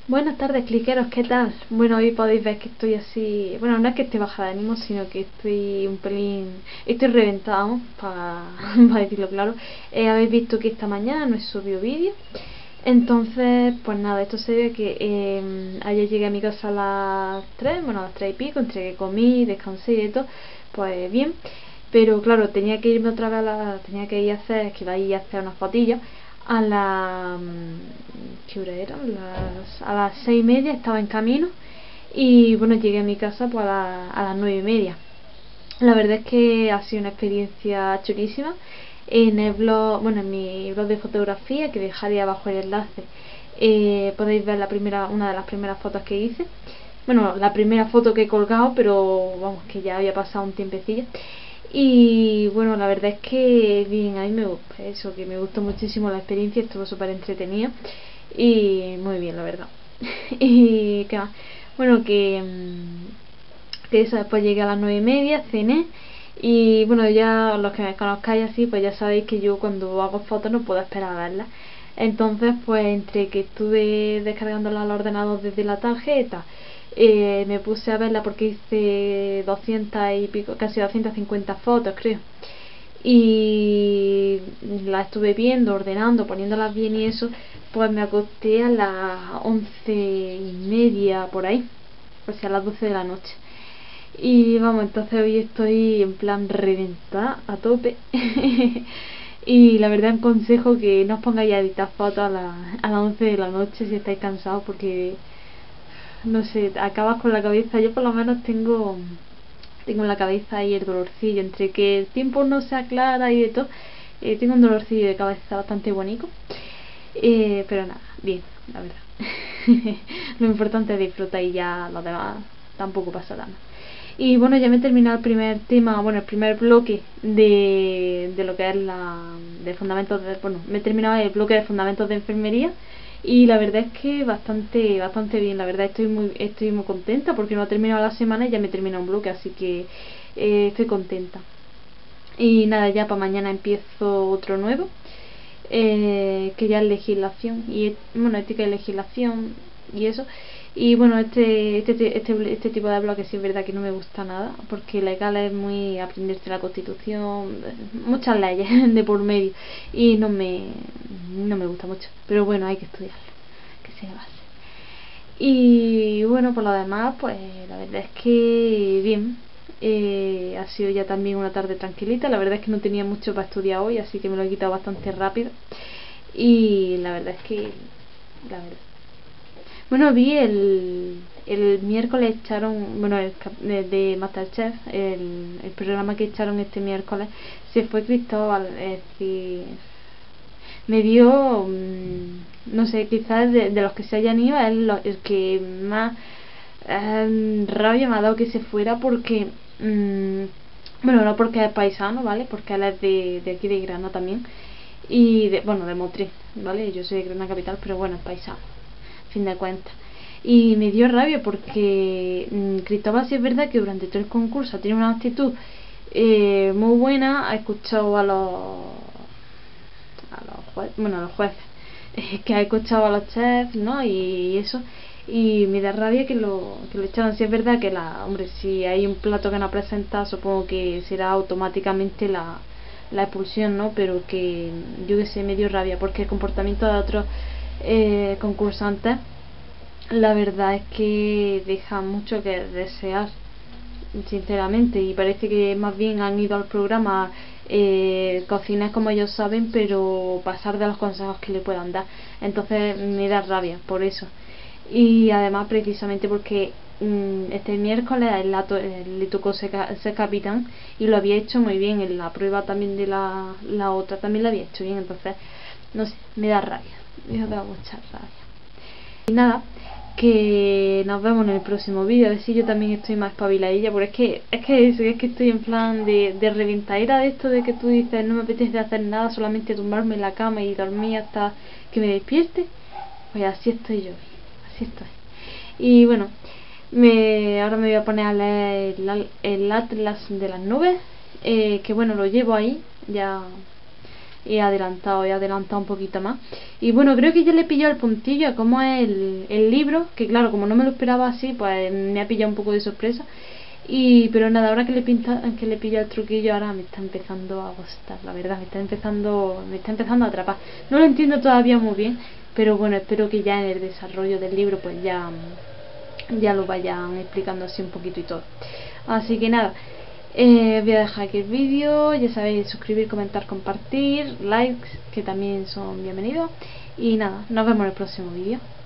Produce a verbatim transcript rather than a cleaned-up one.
Buenas tardes, cliqueros, ¿qué tal? Bueno, hoy podéis ver que estoy así. Bueno, no es que esté baja de ánimo, sino que estoy un pelín. Estoy reventada, para pa decirlo claro. Eh, habéis visto que esta mañana no he subido vídeo. Entonces, pues nada, esto se ve que eh, ayer llegué a mi casa a las tres, bueno, a las tres y pico, entre que comí, descansé y todo, pues bien. Pero claro, tenía que irme otra vez a la. Tenía que ir a hacer, que iba a ir a hacer unas fotillas a la. ¿Qué hora era? Las, a las seis y media estaba en camino y bueno, llegué a mi casa pues a, la, a las nueve y media. La verdad es que ha sido una experiencia chulísima. En el blog, bueno, en mi blog de fotografía, que dejaré abajo el enlace, eh, podéis ver la primera, una de las primeras fotos que hice. Bueno, la primera foto que he colgado, pero vamos, que ya había pasado un tiempecillo. Y bueno, la verdad es que bien, a mí me gusta eso, que me gustó muchísimo la experiencia, estuvo súper entretenido y muy bien, la verdad. Y qué más, bueno, que, que eso, después llegué a las nueve y media, cené y bueno, ya los que me conozcáis así, pues ya sabéis que yo cuando hago fotos no puedo esperar a verlas. Entonces, pues entre que estuve descargándola al ordenador desde la tarjeta, eh, me puse a verla porque hice doscientas y pico, casi doscientas cincuenta fotos, creo. Y la estuve viendo, ordenando, poniéndolas bien y eso, pues me acosté a las once y media por ahí, o sea, a las doce de la noche. Y vamos, entonces hoy estoy en plan reventada a tope. Y la verdad, un consejo que no os pongáis a editar fotos a, la, a las once de la noche si estáis cansados, porque no sé, acabas con la cabeza. Yo por lo menos tengo tengo en la cabeza ahí el dolorcillo, entre que el tiempo no se aclara y de todo. Eh, tengo un dolorcillo de cabeza bastante bonito, eh, pero nada, bien, la verdad. Lo importante es disfrutar y ya lo demás tampoco pasa nada. Y bueno, ya me he terminado el primer tema, bueno, el primer bloque de, de lo que es la de fundamentos de, bueno, me he terminado el bloque de fundamentos de enfermería y la verdad es que bastante bastante bien, la verdad estoy muy estoy muy contenta porque no ha terminado la semana y ya me he terminado un bloque, así que eh, estoy contenta. Y nada, ya para mañana empiezo otro nuevo, eh, que ya es legislación y bueno, ética y legislación y eso. Y bueno, este este, este este tipo de bloques sí es verdad que no me gusta nada, porque legal es muy aprenderse la constitución, muchas leyes de por medio, y no me no me gusta mucho, pero bueno, hay que estudiarlo, que se va a hacer. Y bueno, por lo demás, pues la verdad es que bien. Eh, ha sido ya también una tarde tranquilita. La verdad es que no tenía mucho para estudiar hoy, así que me lo he quitado bastante rápido. Y la verdad es que, la verdad. Bueno, vi el, el miércoles echaron, bueno, el, de, de Masterchef, el, el programa que echaron este miércoles, se fue Cristóbal, es decir, me dio, mmm, no sé, quizás de, de los que se hayan ido es lo, el que más eh, rabia me ha dado que se fuera, porque mmm, bueno, no porque es paisano, ¿vale? Porque él es de, de aquí de Granada también, y de, bueno, de Motril, ¿vale? Yo soy de Granada capital, pero bueno, es paisano, a fin de cuentas. Y me dio rabia porque mmm, Cristóbal sí es verdad que durante todo el concurso tiene una actitud eh, muy buena, ha escuchado a los a los jueces, bueno, a los jueces, eh, que ha escuchado a los chefs, ¿no? Y eso, y me da rabia que lo, que lo echaron. Si es verdad que la, hombre, si hay un plato que no presenta, supongo que será automáticamente la, la expulsión, ¿no? Pero que yo que sé, me dio rabia porque el comportamiento de otros eh, concursantes, la verdad es que deja mucho que desear, sinceramente, y parece que más bien han ido al programa eh, cocinar como ellos saben, pero pasar de los consejos que le puedan dar. Entonces me da rabia por eso, y además precisamente porque mmm, este miércoles él, él le tocó ser, ser capitán y lo había hecho muy bien. En la prueba también de la, la otra también lo había hecho bien, entonces no sé, me da rabia, me da mucha rabia. Y nada, que nos vemos en el próximo vídeo, a ver si yo también estoy más espabiladilla, porque es que es que, es, es que estoy en plan de, de reventadera, de esto de que tú dices no me apetece hacer nada, solamente tumbarme en la cama y dormir hasta que me despierte. Pues así estoy yo, así estoy. Y bueno, me, ahora me voy a poner a leer el, el Atlas de las nubes, eh, que bueno, lo llevo ahí, ya he adelantado, he adelantado un poquito más. Y bueno, creo que ya le he pillado el puntillo a cómo es el, el libro, que claro, como no me lo esperaba así, pues me ha pillado un poco de sorpresa. Y pero nada, ahora que le pinta, que le pilla el truquillo, ahora me está empezando a gustar, la verdad, me está empezando, me está empezando a atrapar. No lo entiendo todavía muy bien, pero bueno, espero que ya en el desarrollo del libro pues ya, ya lo vayan explicando así un poquito y todo. Así que nada, eh, voy a dejar aquí el vídeo, ya sabéis, suscribir, comentar, compartir, likes, que también son bienvenidos. Y nada, nos vemos en el próximo vídeo.